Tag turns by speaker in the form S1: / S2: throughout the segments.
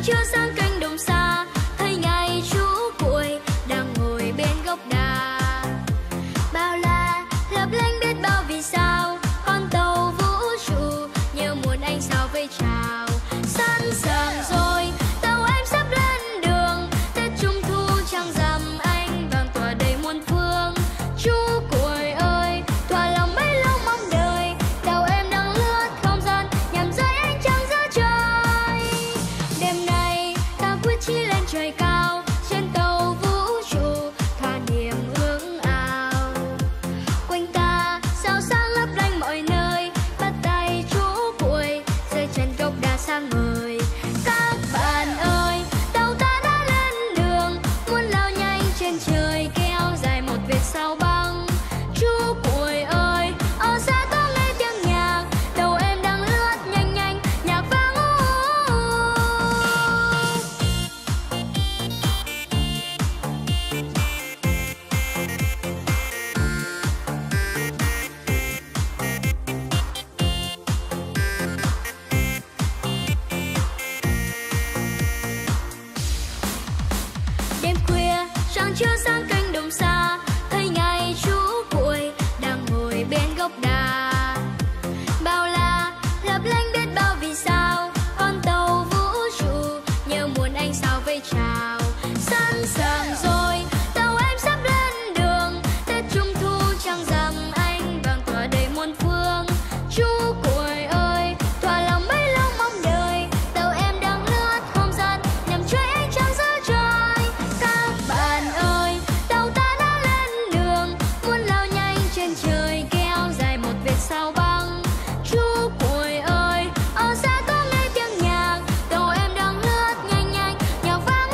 S1: trưa sang cánh đồng xa, thấy ngày chú cuội đang ngồi bên gốc đà. Bao la lấp lánh biết bao vì sao, con tàu vũ trụ nhớ muốn anh sao vây chào. Sẵn sàng rồi, tàu em sắp lên đường, Tết Trung Thu trăng rằm anh vàng tỏa đầy muôn phương. Chú cuội ơi, thỏa lòng mấy lâu mong đợi, tàu em đang lướt không gian nhằm rơi ánh trăng giữa trời. Đêm nay ta quyết chí lên trời cao, trên tàu vũ trụ thỏa niềm ước ao. Quanh ta sao sáng lấp lánh mọi nơi, bắt tay chú cuội rơi chân gốc đà sang ngời. Các bạn ơi, tàu ta đã lên đường, muốn lao nhanh trên trời kéo dài một vệt sao băng. Chú cuội ơi, ở xa ta nghe tiếng nhạc, tàu em đang lướt nhanh nhanh nhạc vang đêm khuya trăng trưa sang cánh đồng xa, thấy ngày chú cuội đang ngồi bên gốc đà. Bao la lấp lánh biết bao vì sao, con tàu vũ trụ nhớ muốn anh sao vây chào. Sẵn sàng rồi, tàu em sắp lên đường, Tết Trung Thu trăng rằm anh vàng tỏa đầy muôn phương. Chú cuội ơi, thỏa lòng mấy lâu mong đợi, tàu em đang lướt không gian nhằm chơi ánh trăng giữa trời. Các bạn ơi, tàu ta đã lên đường, muốn lao nhanh trên trời kéo dài một vệt sao băng. Chú cuội ơi, ở xa có nghe tiếng nhạc, tàu em đang lướt nhanh nhanh nhạc vang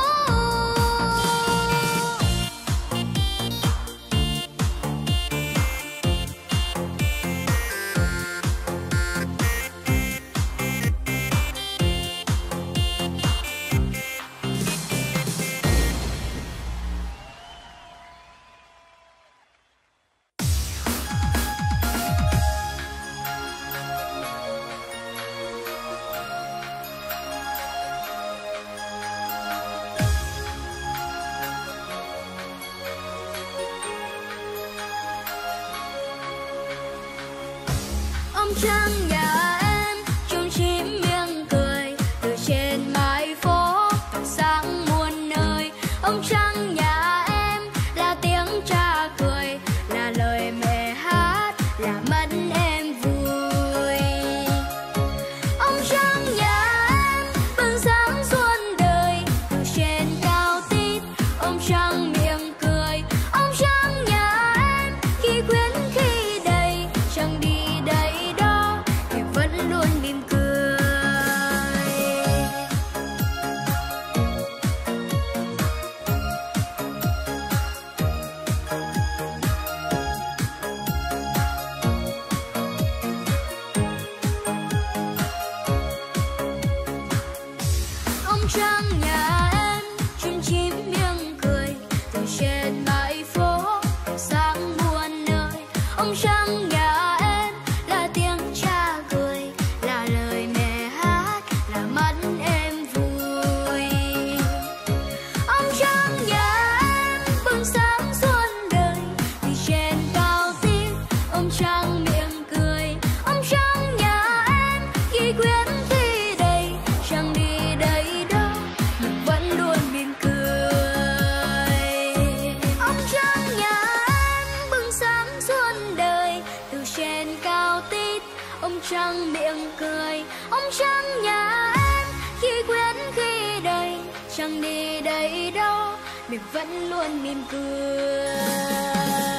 S1: ông trăng nhà em chung chim miệng cười, từ trên mái phố tỏa sáng muôn nơi. Ông trăng nhà em là tiếng cha cười, là lời mẹ hát, là mắt em vui. Ông trăng nhà em bừng sáng xuân đời, từ trên cao tít ông trăng miệng cười. Ông trăng nhà em khi khuyến khi đầy, chẳng đi đây đó thì vẫn luôn mỉm cười. Ông trăng nhà em chim chim miệng cười, từ trên bãi phố tỏa sáng muôn nơi. Ông trăng nhà em là tiếng cha cười, là lời mẹ hát, là mắt em vui. Ông trăng nhà em bừng sáng xuân đời, từ trên cao tít ông trăng miệng cười. Ông trăng nhà em khi khuyến khi đầy, chẳng đi đây đâu nhưng vẫn luôn mỉm cười. Ông trăng nhà em bừng sáng xuân đời, từ trên cao tít ông trăng miệng cười. Ông trăng nhà em khi khuyến khi đầy, chẳng đi đây đâu mình vẫn luôn mỉm cười.